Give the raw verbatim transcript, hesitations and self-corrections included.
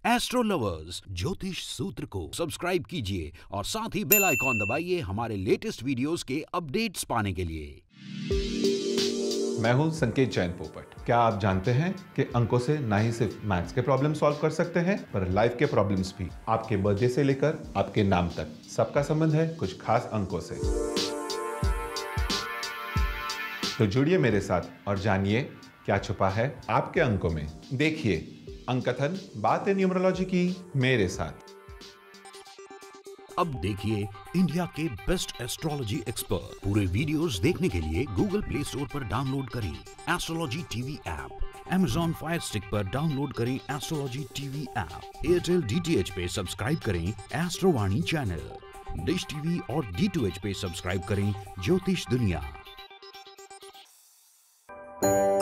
Astro lovers ज्योतिष सूत्र को सब्सक्राइब कीजिए और साथ ही बेल आइकॉन दबाइए हमारे लेटेस्ट वीडियोस के अपडेट्स पाने के लिए। मैं हूं संकेत जैन पोपट। क्या आप जानते हैं कि अंकों से ना ही सिर्फ मैथ्स के प्रॉब्लम सॉल्व कर सकते हैं पर लाइफ के प्रॉब्लम्स भी। आपके बर्थडे से लेकर आपके नाम तक सबका संबंध है कुछ खास अंकों से। तो जुड़िए मेरे साथ और जानिए क्या छुपा है आपके अंकों में। देखिए अंककथन बातें न्यूमरोलॉजी की मेरे साथ। अब देखिए इंडिया के बेस्ट एस्ट्रोलॉजी एक्सपर्ट। पूरे वीडियोस देखने के लिए गूगल प्ले स्टोर पर डाउनलोड करें astrology TV app. Amazon fire stick पर डाउनलोड करें astrology TV app. Airtel DTH पे सब्सक्राइब करें एस्ट्रोवाणी चैनल। डिश टीवी और डी टू एच पे सब्सक्राइब करें ज्योतिष दुनिया।